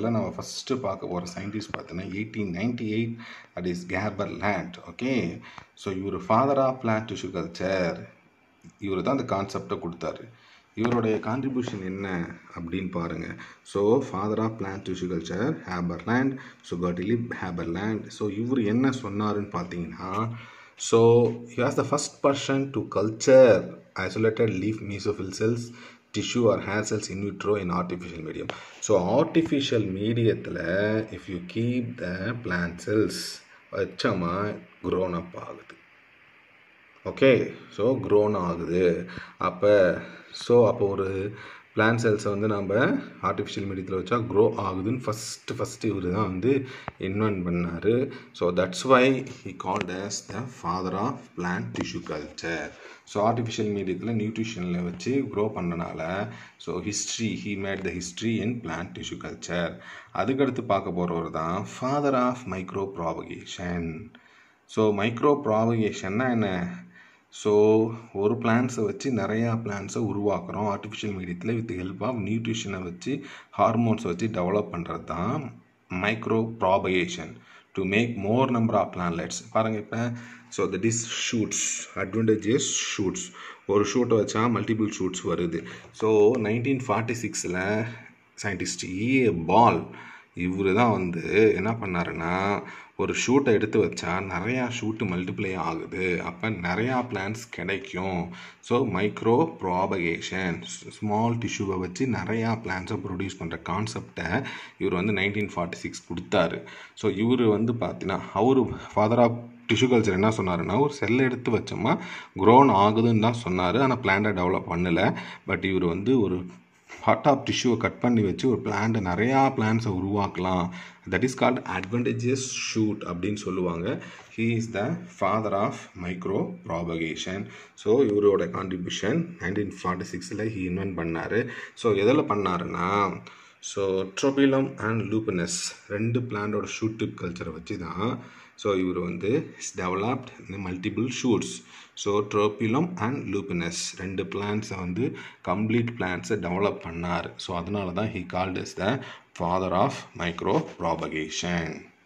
இதில் நம்ம ஃபஸ்ட்டு பார்க்க போகிற சயின்டிஸ்ட் பார்த்தீங்கன்னா 1898 that is Gaberland. Okay, so இவர் father of plant tissue culture. இவர் தான் அந்த கான்செப்டை கொடுத்தாரு. இவருடைய கான்ட்ரிபியூஷன் என்ன அப்படின்னு பாருங்கள். So father of plant tissue culture Haberlandt. So Gottlieb Haberlandt. So இவர் என்ன சொன்னாருன்னு பார்த்தீங்கன்னா, so he was the first person to culture isolated leaf mesophyll cells, tissue or hair cells in vitro in artificial medium. So artificial மீடியத்தில் if you keep the plant cells வச்சோமா grown up ஆகுது. ஓகே, so grown ஆகுது. அப்போ ஒரு plant செல்ஸை வந்து நம்ம artificial மீடியத்தில் வச்சா க்ரோ ஆகுதுன்னு ஃபஸ்ட்டு இவர் தான் வந்து இன்வென்ட் பண்ணார். So that's why he called as the father of plant tissue culture. So artificial மீடியத்தில் நியூட்ரிஷனில் வச்சு க்ரோ பண்ணனால so he made the history in plant tissue culture. அதுக்கடுத்து பார்க்க போகிறவர் தான் father of micro propagation. So micro ப்ராபகேஷன்னா என்ன? ஸோ ஒரு பிளான்ஸை வச்சு நிறையா பிளான்ஸை உருவாக்குறோம் ஆர்டிஃபிஷியல் மீடியத்தில் வித் ஹெல்ப் ஆஃப் நியூட்ரிஷனை வச்சு ஹார்மோன்ஸை வச்சு டெவலப் பண்ணுறது தான் micro propagation to make more number of plantlets. பாருங்கள் இப்போ so that is shoots, advantages shoots. ஒரு ஷூட்டை வச்சா மல்டிபிள் ஷூட்ஸ் வருது. So 1946 scientist E.A. பால் இவர் தான் வந்து என்ன பண்ணாருன்னா, ஒரு ஷூட்டை எடுத்து வச்சா நிறையா ஷூட்டு மல்டிப்ளை ஆகுது, அப்போ நிறையா பிளான்ஸ் கிடைக்கும். ஸோ மைக்ரோ ப்ராபகேஷன், ஸ்மால் டிஷ்யூவை வச்சு நிறையா பிளான்ஸை ப்ரொடியூஸ் பண்ணுற கான்செப்டை இவர் வந்து 1946 கொடுத்தாரு. ஸோ இவர் வந்து பார்த்தீங்கன்னா அவர் ஃபாதர் ஆஃப் டிஷ்யூ கல்ச்சர் என்ன சொன்னாருன்னா, ஒரு செல்லை எடுத்து வச்சோமா க்ரோன் ஆகுதுன்னு தான் சொன்னார். ஆனால் பிளான்ட்டை டெவலப் பண்ணலை. பட் இவர் வந்து ஒரு பார்ட் ஆஃப் டிஷ்யூவை கட் பண்ணி வச்சு ஒரு பிளான்ட்டை நிறையா பிளான்ஸை உருவாக்கலாம். That is called advantages shoot அப்படின்னு சொல்லுவாங்க. He is the father of micro propagation. So இவரோட கான்ட்ரிபியூஷன் 1946 ஹீ இன்வென்ட் பண்ணார். ஸோ எதில் பண்ணாருன்னா, ஸோ ட்ரோபிலம் அண்ட் லூபினஸ் ரெண்டு பிளான்டோட ஷூட் டிப் கல்ச்சரை வச்சு தான் ஸோ இவர் வந்து டெவலப்ட் இந்த multiple shoots. So Tropaeolum and Lupinus ரெண்டு பிளான்ஸை வந்து கம்ப்ளீட் பிளான்ஸை டெவலப் பண்ணார். ஸோ அதனால தான் he called is the father of micro propagation.